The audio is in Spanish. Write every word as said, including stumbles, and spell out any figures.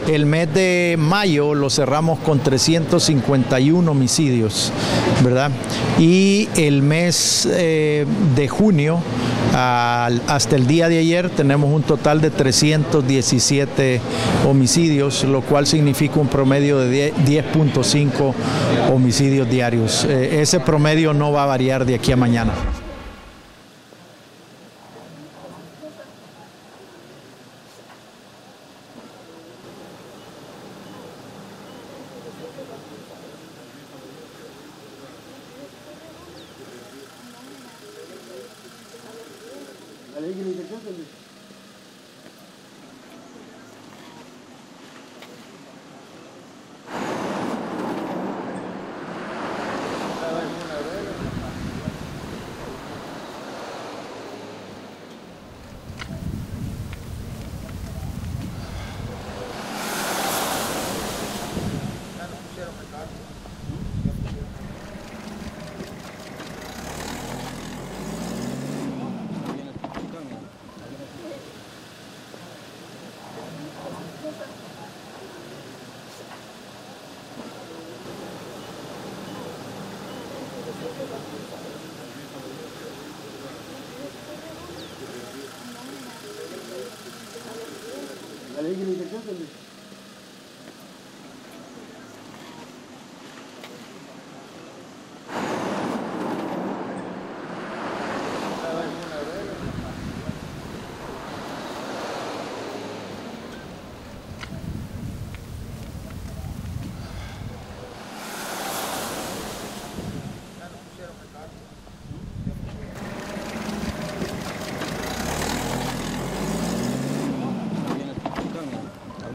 El mes de mayo lo cerramos con trescientos cincuenta y uno homicidios, ¿verdad? Y el mes eh, de junio, al, hasta el día de ayer, tenemos un total de trescientos diecisiete homicidios, lo cual significa un promedio de diez punto cinco homicidios diarios. Eh, ese promedio no va a variar de aquí a mañana. ¿La ley que le